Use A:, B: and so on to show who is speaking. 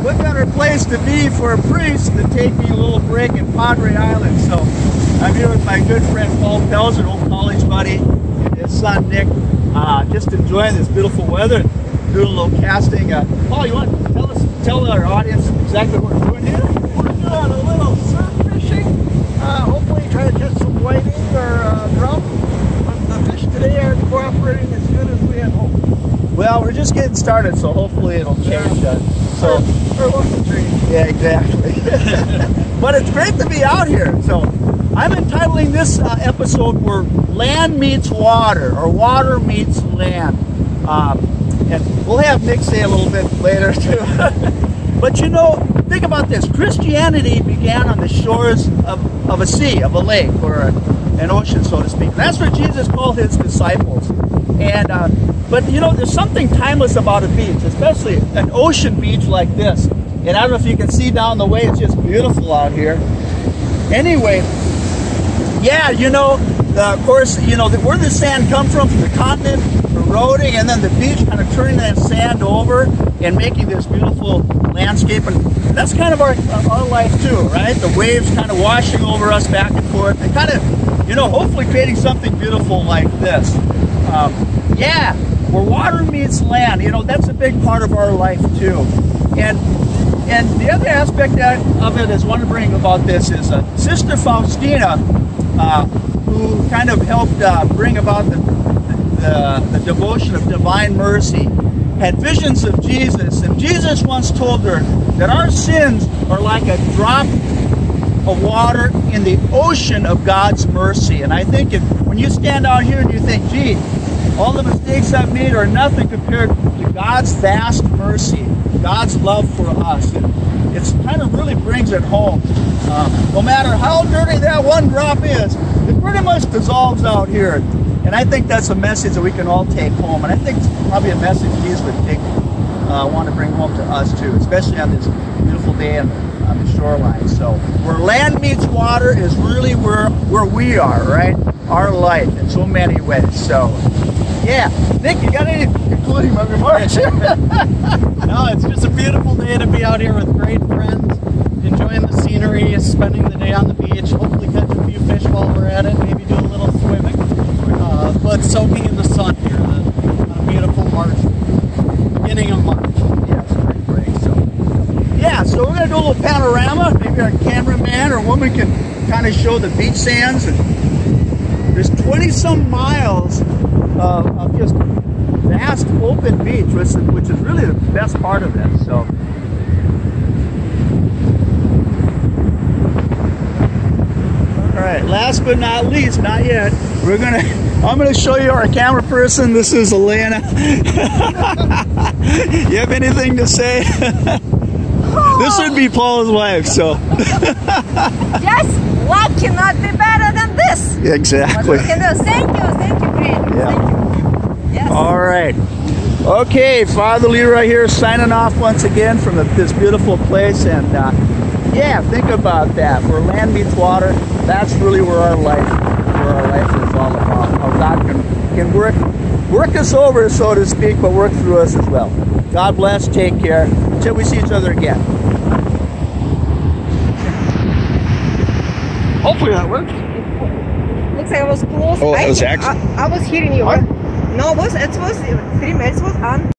A: what better place to be for a priest to take me a little break in Padre Island? So I'm here with my good friend Paul Pelzer, an old college buddy, and his son Nick, just enjoying this beautiful weather, doing a little casting. Paul, you want to tell our audience exactly what we're doing here?
B: We're doing a little surf fishing. Hopefully try to catch some whiting or drum. But the fish today aren't cooperating as good as we had hoped.
A: Well, we're just getting started, so hopefully it'll change.
B: Or look the change.
A: Yeah, exactly. But it's great to be out here. So I'm entitling this episode where land meets water, or water meets land. And we'll have Nick say a little bit later too. But you know, think about this. Christianity began on the shores of a sea, of a lake, or an ocean, so to speak. That's what Jesus called his disciples. And but you know, there's something timeless about a beach, especially an ocean beach like this. And I don't know if you can see down the way, it's just beautiful out here. Anyway, yeah, you know, of course, you know, where the sand comes from the continent, eroding, and then the beach kind of turning that sand over and making this beautiful landscape. And that's kind of our life too, right? The waves kind of washing over us back and forth and kind of, you know, hopefully creating something beautiful like this. Yeah, where water meets land, you know, that's a big part of our life too. And the other aspect of it is I want to bring about this is Sister Faustina, who kind of helped bring about the devotion of Divine Mercy, had visions of Jesus, and Jesus once told her that our sins are like a drop of water in the ocean of God's mercy. And I think when you stand out here and you think, gee, all the mistakes I've made are nothing compared to God's vast mercy, God's love for us. It kind of really brings it home. No matter how dirty that one drop is, it pretty much dissolves out here. And I think that's a message that we can all take home. And I think it's probably a message Jesus would want to bring home to us too, especially on this beautiful day on the shoreline. So where land meets water is really where we are, right? Our life in so many ways. So yeah, Nick, you got any concluding remarks?
C: No, it's just a beautiful day to be out here with great friends, enjoying the scenery, spending the day on the beach, hopefully catch a few fish while we're at it, maybe do a little swimming, but soaking in the sun here on a beautiful March, beginning of March.
A: Yes, great. So yeah, so we're gonna do a little panorama. Maybe our cameraman or woman can kind of show the beach sands. And there's 20-some miles of just vast open beach, which is really the best part of this. So all right, last but not least, not yet, I'm gonna show you our camera person. This is Elena. You have anything to say? This would be Paul's wife, so.
D: Yes, what cannot be better than this?
A: Exactly.
D: Thank you, Green.
A: Yeah.
D: Thank you. Yes.
A: All right. Okay, Father Leroy here, signing off once again from this beautiful place. And yeah, think about that. Where land meets water, that's really where our life is all about. How God can work us over, so to speak, but work through us as well. God bless. Take care. Until we see each other again. Hopefully that works.
D: Looks like I was close.
A: Oh, that was accident.
D: I was hearing you.
A: What?
D: No, it was 3 minutes. It was on.